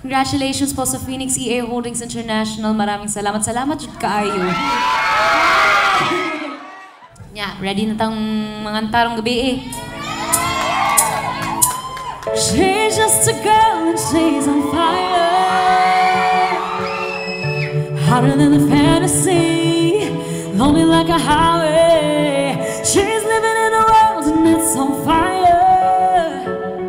Congratulations po sa Phoenix EA Holdings International. Maraming salamat. Salamat jud kaayo. Yeah, ready na tang mga tarong gabi eh. She's just a girl and she's on fire. Hotter than a fantasy, lonely like a highway. She's living in a world and it's on fire,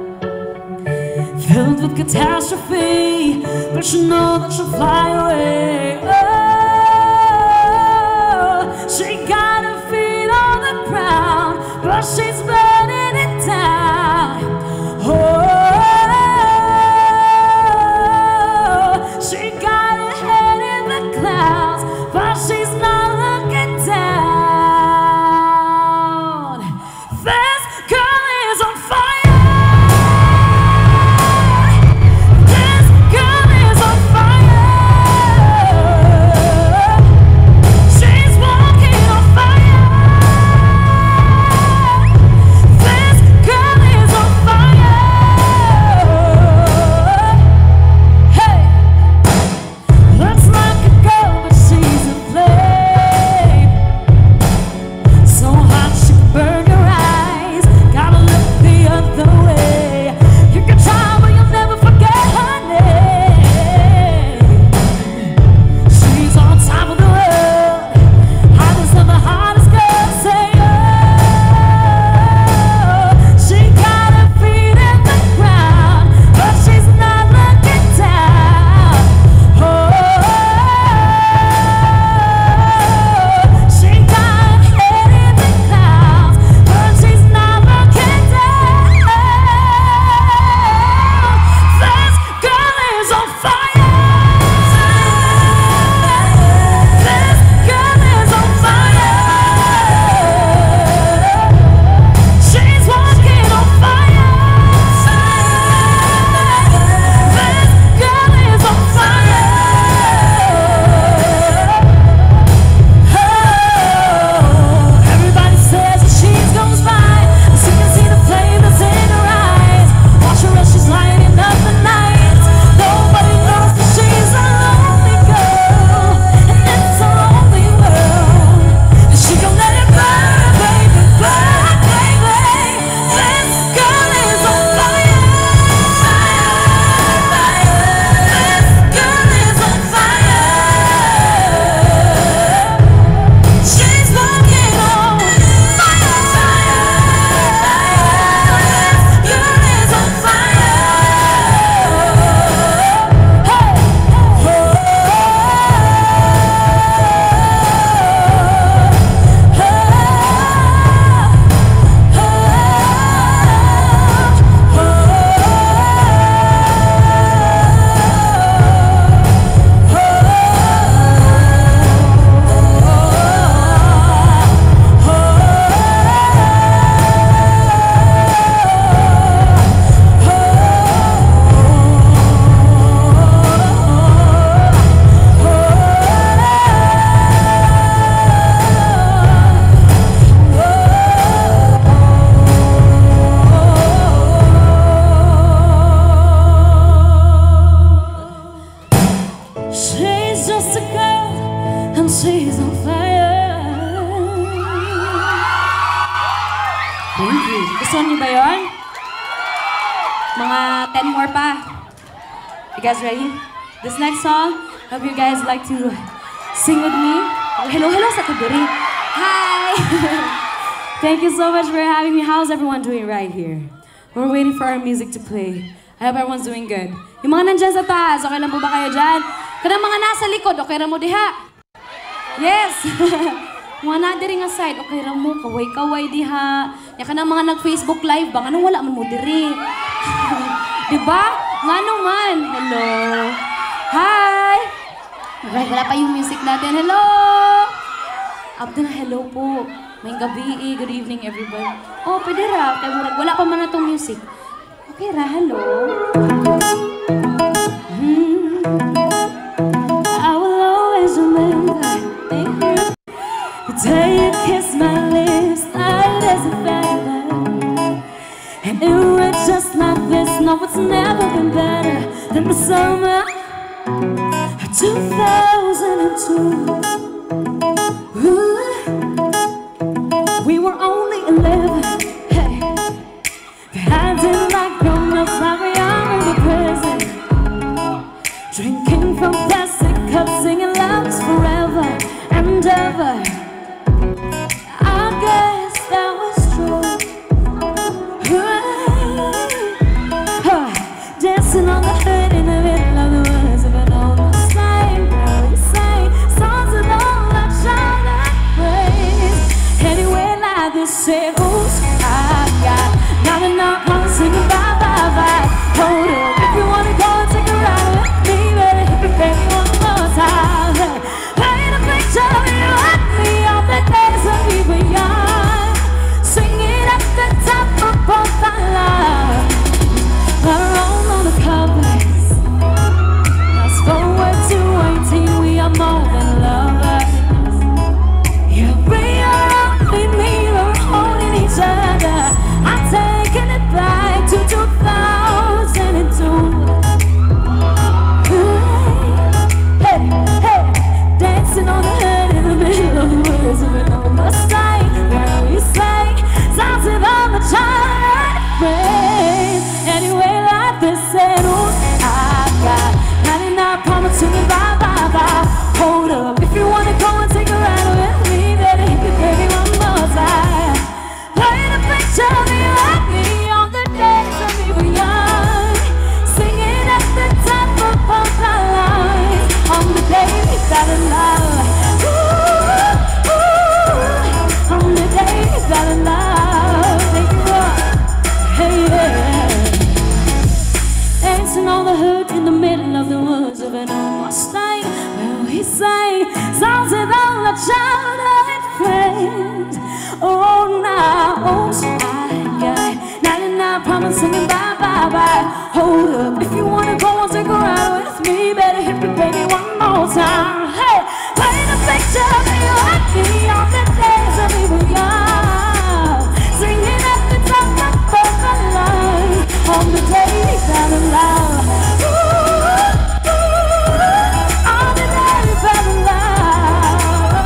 filled with catastrophe, but you know that she'll fly away. Oh, she got her feet on the ground, but she's burning it down. Oh, she got her head in the clouds, but she's not looking down. This girl is on fire. This girl is on fire. She's walking on fire. This girl is on fire. Hey, looks like a girl, but she's a flame. So hot she can burn your eyes. Gotta look the other way. You can try, but you'll never forget her name. She's on top of the world, hottest of the hottest girls. Say oh, she got her feet in the ground, but she's not looking down. Oh, she got her head in the clouds, but she's not looking down. This girl is on fire. This girl is on fire. She's walking on fire. This girl is on fire. Oh, everybody says that she's goes by, so you can see the flame that's in her eyes. Watch her as she's lighting up the night. Nobody knows that she's a lonely girl, and it's a lonely world. And she gon' let it burn, baby, burn, baby. This girl is on fire. This girl is on fire. She's walking on fire. This girl is on fire. Hey, she's just a girl and she's on fire. Thank you. Gusto niyo ba yun? Mga 10 more pa. You guys ready? This next song, hope you guys like to sing with me. Oh, hello, hello sa Kaduri. Hi! Thank you so much for having me. How's everyone doing right here? We're waiting for our music to play. I hope everyone's doing good. Yung mga nandyan sa taas, okay lang po ba kayo dyan? Kanang mga nasa likod, okay ra mo diha? Yes! Mga nadiri nga side, okay ra mo, kaway-kaway diha. Yan ka na mga nag-Facebook live ba? Anong wala man mo diri? Diba? Nga naman. Hello. Hi! Alright, wala pa yung music natin. Hello! Abdo na hello po. May gabi, good evening everybody. Oh, pwede ra. Kaya murag, wala pa man na tong music. Okay ra, hello. I will always remember. Thank you. The day you kissed my lips, light as a feather. And it went just like this. No, it's never been better. in the summer of 2002. Ooh, we were only 11. Hey, acting like grown-ups, like we are in the prison, drinking from plastic cups, singing love's forever and ever. I guess that was true. Dancing on the hood in the middle of the woods of an old Mustang. Girl, you sang songs with all our childhood praise. Anyway, like this said, oops, I got not enough money singing bye bye bye. Hold up, if you wanna go and take a ride with me, better hit me baby one more time. Paint a picture of you and me on the days when we were young, singing at the top of both our lungs. Around on the covers. Fast forward to 18, we are more than lovers. Yeah, we are only mirror holding each other. I'm taking it back to 2002. Hey, hey, dancing on the hood in the middle of the woods of an old Mustang. Girl, you sang sounds with all the childhood praise. Anyway, like this said, ooh, I got 99 promise singing bye bye bye. Hold up, if you wanna go and take a ride with me, better hit me baby one more time. Paint a picture of you and me on the days when we were young, singing at the top of both our lungs on the day we fell in love. Ooh, ooh, on the day we fell in love. Take it up, hey yeah. Dancing on the hood in the middle of the woods of an old Mustang. Well, he sang songs with all our childhood friends. Oh, now, oh, so I got 99 promise singing bye bye bye. Hold up, if you wanna go and take a ride with me, better hit me baby one more time. Hey, paint a picture of you and me on the days when we were young, singing at the top of both our lungs on the day we fell in love. Ooh, ooh, on the day we fell in love.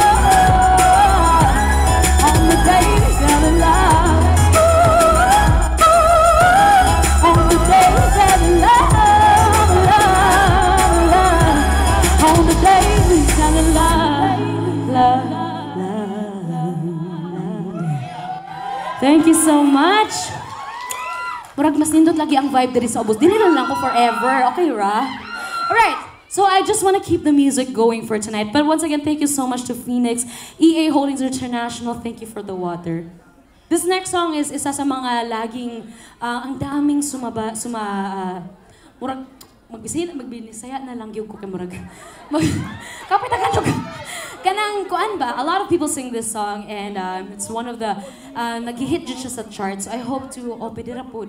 On the day we fell in love. Ooh, ooh, on the day we fell in love, love, love. On the day we fell in love, love, love, love. Thank you so much. Murag mas nindot lagi ang vibe diri sa ubos. Dinilan lang ko forever. Okay, Ra? Alright, so I just want to keep the music going for tonight. But once again, thank you so much to Phoenix, EA Holdings International. Thank you for the water. This next song is isa sa mga laging, ang daming murag, magbinisaya na lang yung ko kay murag. Kapit ang kanang kuan ba? A lot of people sing this song and it's one of the nag-hit just sa charts. I hope to opedira po.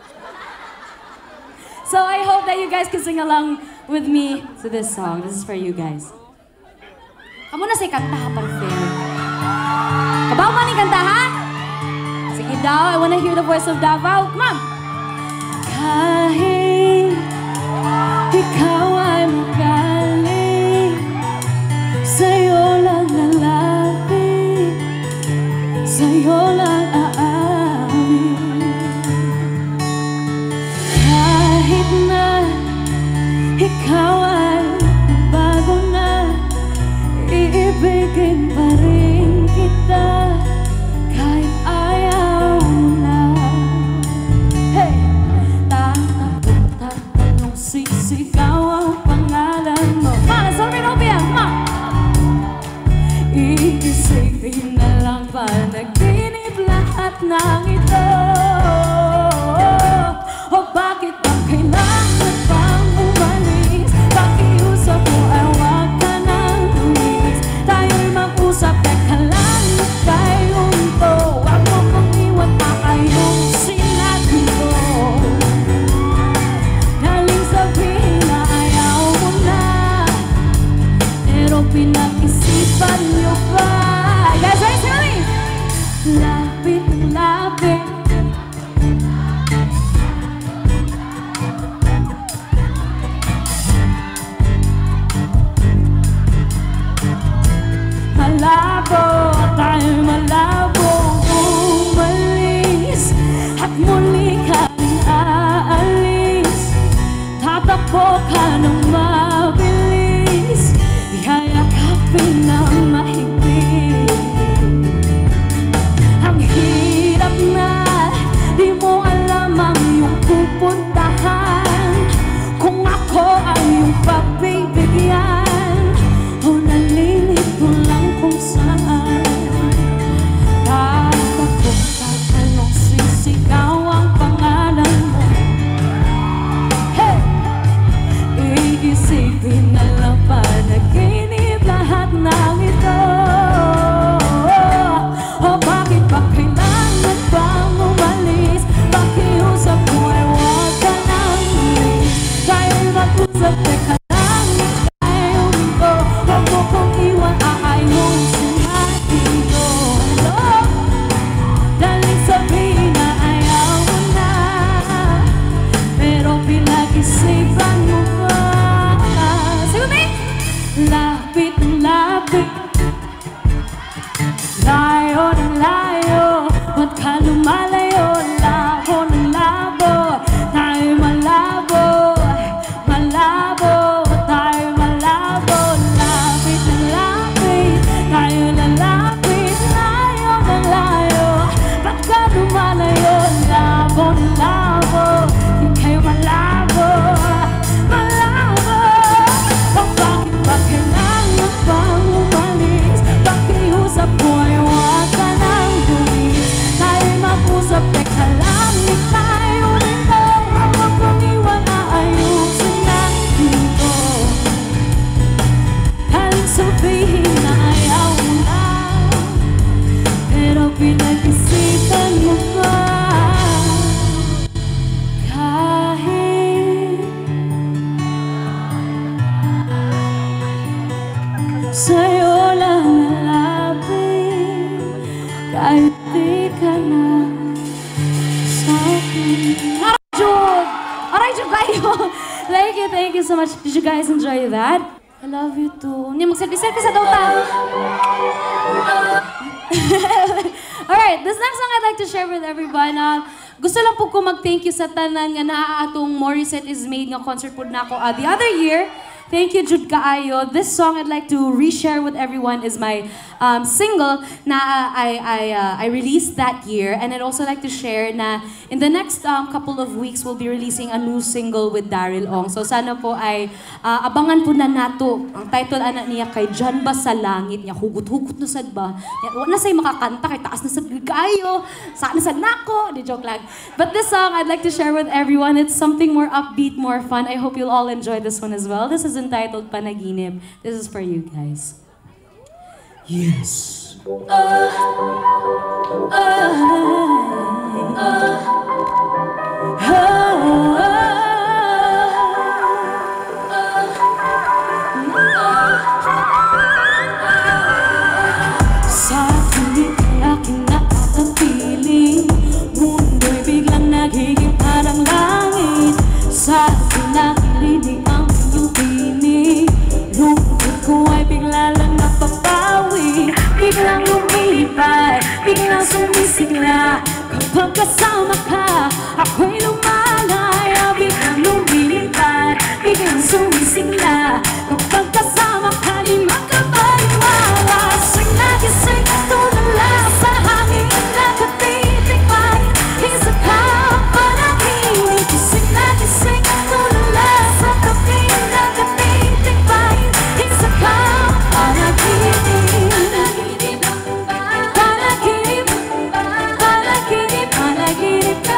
So I hope that you guys can sing along with me to this song. This is for you guys. Amo na say kanta ha para fair. Kabaw man ni kanta ha? Sige daw, I wanna hear the voice of Davao. Come on. Kahit ikaw ay magaling, sa'yo lang lalapit, sa'yo lang aamin. Kahit na ikaw ay bago na, iibigin pa rin kita kahit ayaw na. Hey! Tatanong sisigaw ang pangalan mo. Ma, sorry no, Pia! Ma! Iisipin na lang panaginip lahat ng ito. O bakit ba kailangan pang umalis? Pakiusap mo ay huwag ka nang lumis. Tayo'y mag-usap, teka lang tayong to. Huwag mo kong iwan pa kayong sinabi ko. Naling sabihin na ayaw mo na, pero pinag-isipan niyo ba? Guys, right, Sally? Lapit ng lapit. Tumakbo ka ng mabilis, yayakapin ng mahigpit. Ang hirap na, di mo alam ang iyong pupuntahan. Kung ako ay iyong pagbibigyan, o nalilito lang kung saan. Tatakbo ka, anong sisigaw ang pangalan mo? Hey! Iisipin na lang panaginip lahat ng ito. O bakit ba kailangan bang umalis? Pakiusap mo ay huwag ka nang umalis. Dahil mag-usap teka lang, ika'y uminto. Huwag mo kong iwan, aayusin natin ito. Hello? Daling sabihin na ayaw mo na, pero pinag-isipan mo pa. Sige, babe! Lapit ng lapit, layo ng layo, ba't ka lumalayo? Labo ng labo, tayo malabo, malabo, tayo malabo. Lapit ng lapit, tayo lalapit, layo ng layo, ba't ka lumalayo? Labo ng labo, di kayo malabo, malabo. O bakit ba kailangan bang umalis? Pakiusap mo ay huwag ka nang bumis. Tayo mag-usap, teka lang, di tayo nito. Huwag mong iwan, aayusin natin ito. Haling sabihin na ayaw mo na, pero pinag-isipan mo pa. Kahit sa'yo lang nalapit, kahit di ka na sa'kin. Arayjud! Arayjud kayo! Thank you so much. Did you guys enjoy that? I love you too. Hindi, mag-selfie sa daw ta. Alright, this next song I'd like to share with everyone. Gusto lang po ko mag-thank you sa tanan nga naaatong Morissette is Made nga concert po na ako the other year. Thank you, Jud Kaayo. This song I'd like to reshare with everyone is my single na I released that year. And I'd also like to share na in the next couple of weeks, we'll be releasing a new single with Daryl Ong. So sana po ay abangan po na nato. Ang title anak niya kay Diyan Ba Sa Langit niya. Hugot-hugot na sad ba? Wala sa'y makakanta kay taas na sad kaayo. Saan na sad nako? Di joke lang. But this song I'd like to share with everyone. It's something more upbeat, more fun. I hope you'll all enjoy this one as well. This is entitled Panaginip. This is for you guys. Yes. Sa pilit ng aking nakakapiling, mundo'y biglang nagiging parang langit. Sa pinakilidi ang iyong tinig, lungkot ko ay bigla lang napapawi. Biglang lumipad, biglang sumisigla. Kapag kasama ka, ako'y lumalaya. Biglang lumipad, biglang sumisigla. Kapag kasama ka, di makapaniwala. Sing lagi sing, tulala sa hangin. Nakatitikman, isa ka panaginip. Sing lagi sing, tulala sa tabi. Nakatitikman, isa ka panaginip. Panaginip, panaginip, panaginip ka.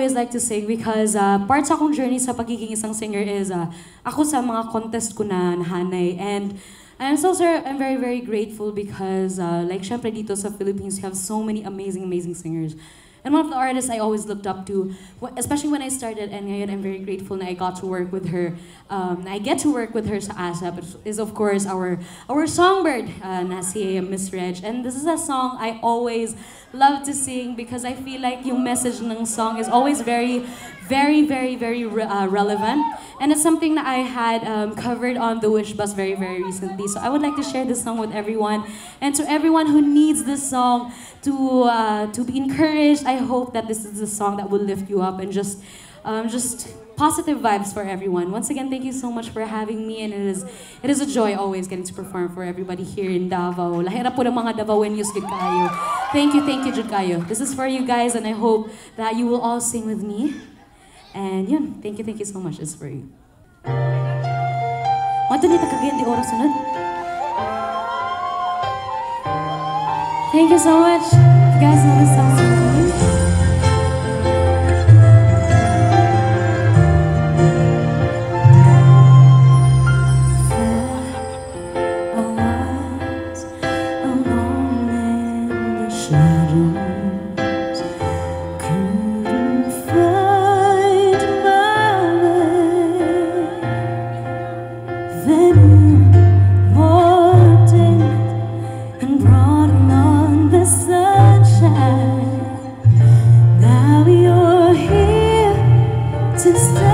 always like to sing because part sa akong journey sa pagiging isang singer is ako sa mga contest ko na nahanay. And I'm so sir, I'm very, very grateful because like syempre dito sa Philippines, you have so many amazing, amazing singers. And one of the artists I always looked up to, especially when I started, and ngayon I'm very grateful na I got to work with her. I get to work with her sa ASAP, is of course our songbird, na si Miss Reg. And this is a song I always love to sing because I feel like yung message ng song is always very, very, very, very relevant. And it's something that I had covered on the Wish Bus very, very recently. So I would like to share this song with everyone. And to everyone who needs this song to be encouraged, I hope that this is a song that will lift you up and just positive vibes for everyone. Once again, thank you so much for having me, and it is a joy always getting to perform for everybody here in Davao. Lahira po ng mga Davaoenos gid kayo. Thank you, jud kayo. This is for you guys, and I hope that you will all sing with me. And yun, thank you so much. It's for you. Madali ta kagayan di oras sunod. Thank you so much. You guys know this song. Shadows couldn't find my way. Then you walked in and brought on the sunshine. Now you're here to stay.